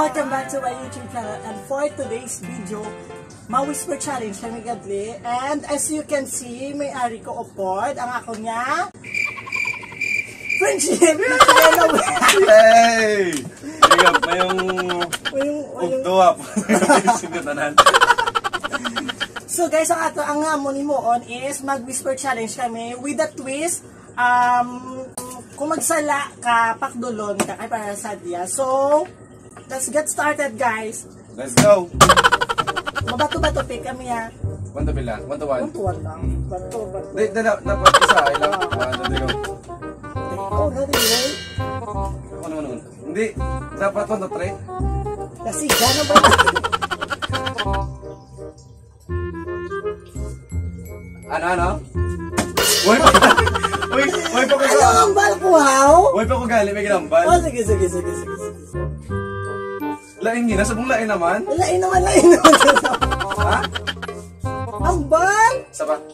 welcome back to my YouTube channel, and for today's video, ma-whisper challenge kami gadli. And as you can see, may ari ko upod ang ako niya friendship. Yay! Tingap na yung ugtuwap. So guys, ang ato ang monimoon is mag-whisper challenge kami with a twist. Kung magsala ka, pakdulon ka kay para sa dia. So, let's get started, guys. Let's go! Mabato-bato pick kami ha. 1 to bilang? 1 to 1? 1 to 1 lang. Bato. Dapat isa, ilang? 1 to 0. Oh, narinig. Ano? Hindi, dapat 1 to 3. Kasi gano'n ba? Ano? Uy pa ko Ano ang bal ko, how? Uy pa ko gali, may ginambal. Oh, sige. Lain gina, sabong lain naman. Lain naman. Ha? Ang bal? Isa pa.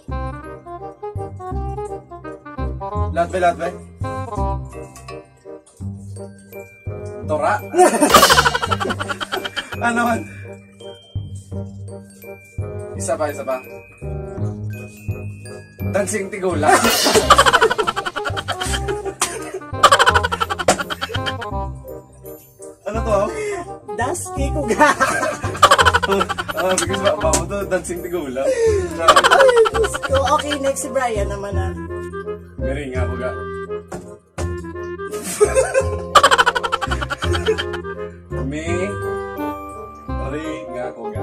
Lahat ba? Tora? Ano man? Isa pa. Dancing Tigula. Ano to? Daski ko ga. Because ba mo to Dancing Tigula. Ay, Diyos ko. Okay, next si Brian naman na. Mering ako ga. Mering ako ga.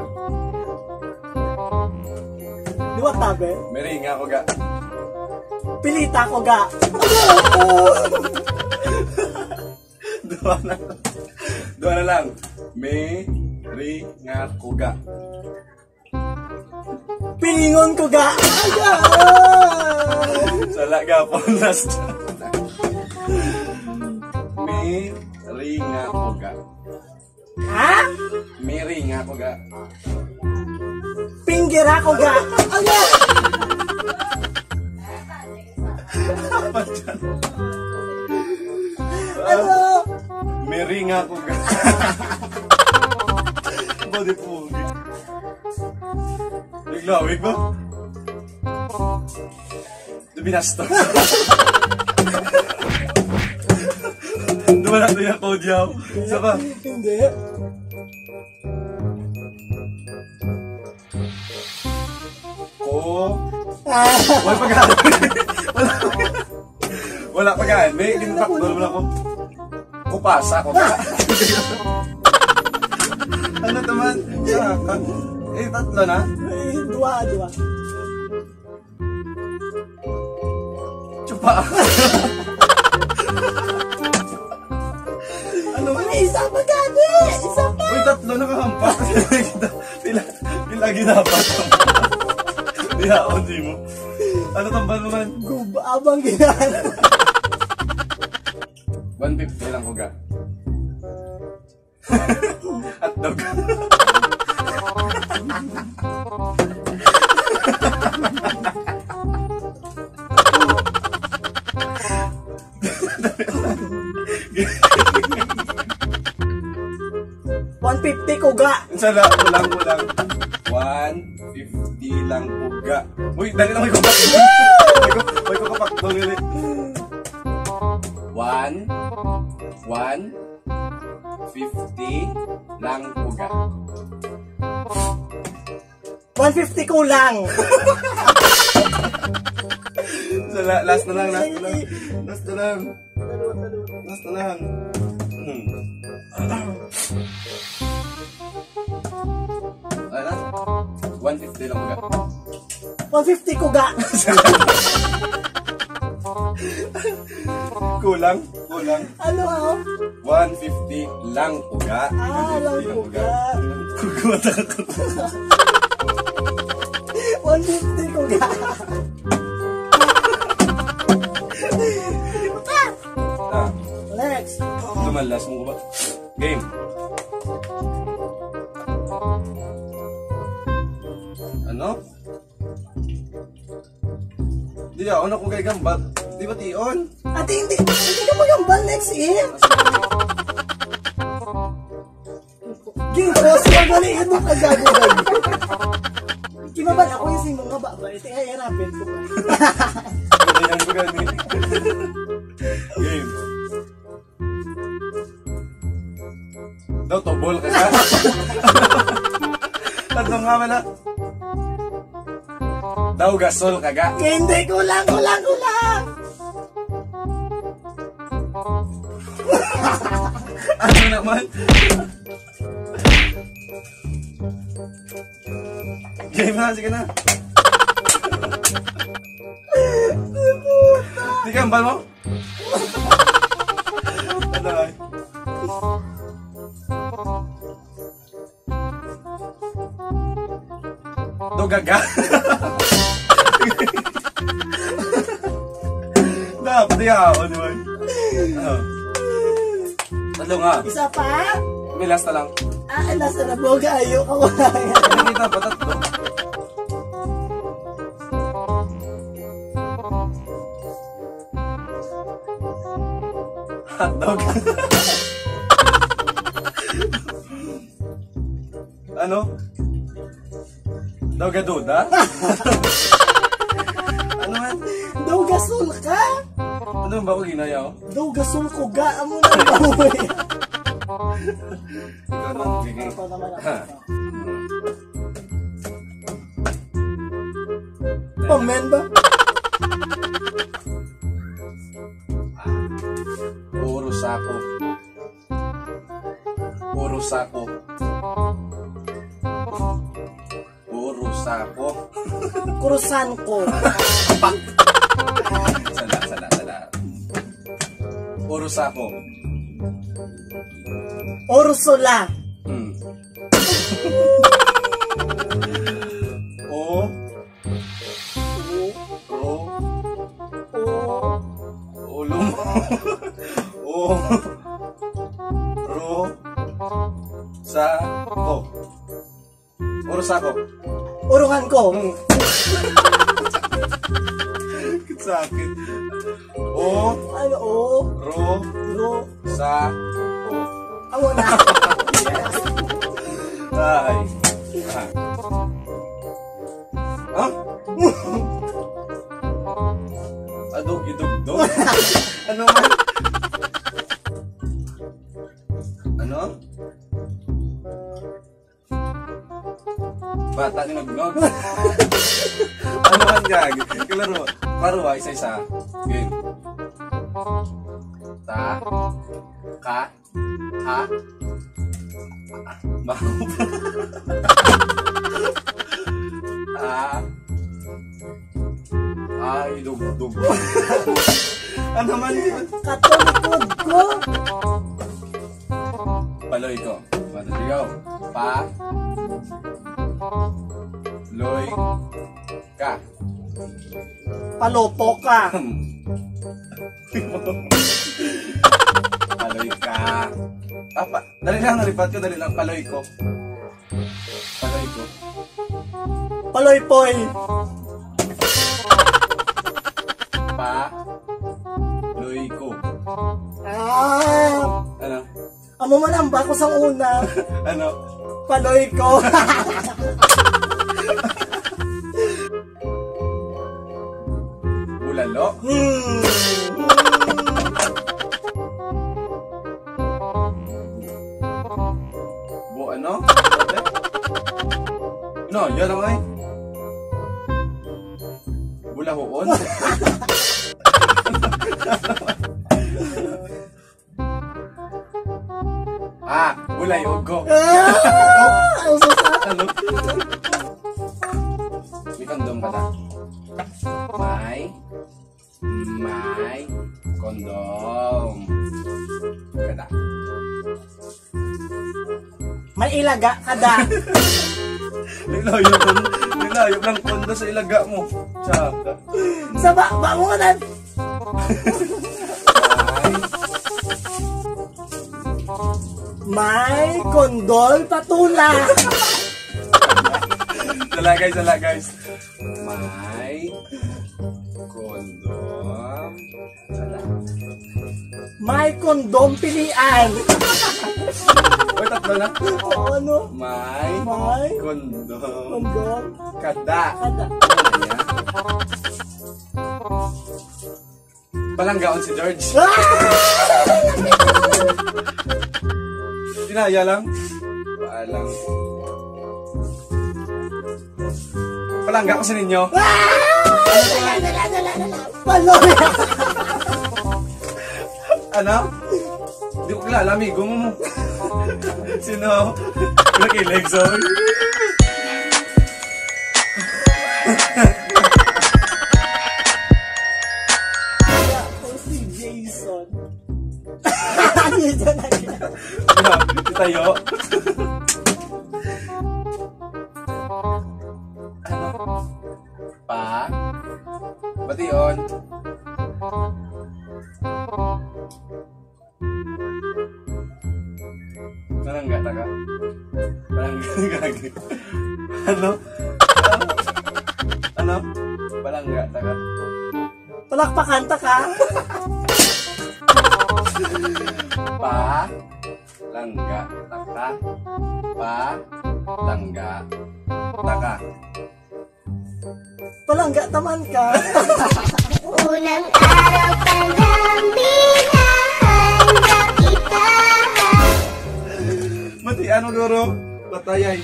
Dua tabe. Mering ako ga. Pilita ko ga. Dua na lang. Mering ako ga. Pilingon ko ga. Sala ga po last. Mering ako ga. Ha? Mering ako ga. Pingira ko ga. Ano? Mering ako ga. Body po. Naglawig ba? Binastos. Dumala ito yung code yaw. Isa pa? Hindi. Wala pagkaan. Wala pagkaan. May ginpakdol mo na ako. Kupasa ko. Ano naman? Tatlo na? Dua. Chupa. Ano? May isa pa gani. Isa pa. Uy, tatlo nakahampak. Pila ginapat. Dihaon, di mo. Ano tambal mo man? Guba abang ginano. 150 lang ko ga. Hotdog. $150 ko ga. Sala, kulang. 150 lang puga. Uy, dali lang may kupak. May kupak doon ulit. 150 lang puga. 150 ko lang. Sala, last na lang. Ano? 150 lang puga. 150 ko ga. Kulang. Ano ako? 150 lang puga. Lang puga. Kukuha ko. 150 ko ga. Next. Lumalas mo ba? Game. Ano? Di ako na kung kay gambal. Di ba tion? Ate, hindi ka magambal next year. King Boss, magaliin mo kagaguhan. Kimaban ako yung simong nga ba? Ito ay harapin ko ba? Ganyan ko gani. Game. Daw, tobol ka ka. Tatlong nga wala. Daw, gasol ka ga. Hindi, kulang. Ano naman? Game na, sige na. Di ka, ambal mo? Ano ay? Dogaga. Dapat ako, di ba? Ano? Tatlo nga. Isa pa? May last na lang. Nasa na po kayo. Nakikita pa, tatlo. Hotdog. Ano? Dogaduda? Ano man? Daw gasol ka? Ano ba ako ginaya ko? Daw gasol ko ga. Amo na ba? Ikaw na, sige. Ito naman ako. Ha. Pamen ba? Puro sako. Puro sako. Puro sako. Kurusan ko. Sala. Puro sako. Ursula. O. Ro. Ulong. O. Ro. Sako. Puro sako. Urungan ko. Sakit. O. Ano o? Ro. Ro. Sa. Amo na. Ay. Ah? Adog, idugdog? Ano man? Ano? Bata ni nagnog. Ano man gag? Kalaro. Klaro ba? Isa-isa. Game. Ta. Ka. Ha. Baho. Ay, dugdug. Ano man yun? Katulikod ko. Paloy ko. Mataligaw. Pa. Loy. Ka. Palopo ka. Paloy ka. Apa? Dali lang, nalipat ko. Dali lang. Paloy ko. Paloy ko. Paloy-poy. Pa. Loy ko. Ano? Amo man ang bako sa una. Ano? Paloy ko. Bulalo? Ano? No, yan ang ay. Bulahoon? Bulay ugo. Ang susa. Ano? May kondom ka na? May kondom. Kada. May ilaga kada. Nilayop lang kondo sa ilaga mo. Tsaka. Sa bangunan. May kondol patula. Sala guys. May kondom. Sala. May kondom pilian. Uy, tatlo na. Ano? May May kondom. kondom. Kada. Kada. Ayan. Palanggaon si George. Tinaya lang. Paalang. Palangga ko sa ninyo. Paloy! Ano? Hindi ko kilala, amigo mo. Sino? Nakilig, sorry. Si Jason. Dito na siya. Tayo. Pa? Ba't yun? Palangga ta ka? Palangga gagi. Ano? Ano? Palangga ta ka? Palakpakan ta ka. Pa? Langga taka? Pa? Langga taka? Palangga taman ka. Unang araw pa lang minahanda kita. Mati, ano guro? Batayay.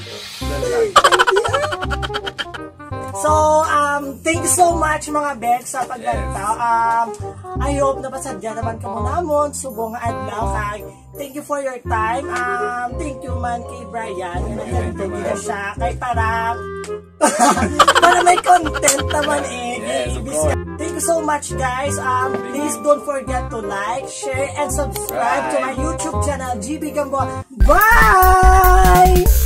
So, thank you so much mga Bex sa paglantaw. I hope na pasadya naman ka mo namon, subong adlaw kay. Thank you for your time. Thank you man kay Brian. Nagkanto din siya kay para para may content naman eh. Yes, of course. Thank you so much guys. Please don't forget to like, share, and subscribe to my YouTube channel, GB Gamboa. Bye!